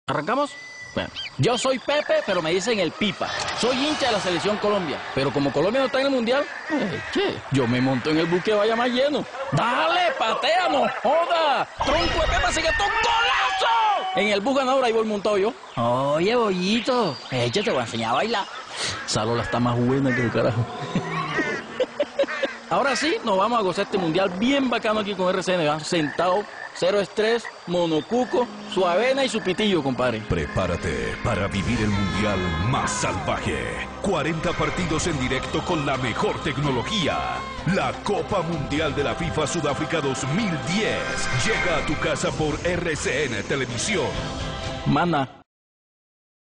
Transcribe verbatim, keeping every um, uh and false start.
¿Arrancamos? Bueno, yo soy Pepe, pero me dicen el Pipa. Soy hincha de la Selección Colombia, pero como Colombia no está en el Mundial, eh, che, yo me monto en el bus que vaya más lleno. ¡Dale, patea, no joda! ¡Tronco de Pepa, sigue tu golazo! En el bus ganador ahí voy montado yo. Oye, bollito, eh, yo te voy a enseñar a bailar. Salola está más buena que el carajo. Ahora sí, nos vamos a gozar este Mundial bien bacano aquí con R C N, ¿verdad? Sentado, cero estrés, monocuco, su avena y su pitillo, compadre. Prepárate para vivir el Mundial más salvaje. cuarenta partidos en directo con la mejor tecnología. La Copa Mundial de la FIFA Sudáfrica dos mil diez llega a tu casa por R C N Televisión. Mana.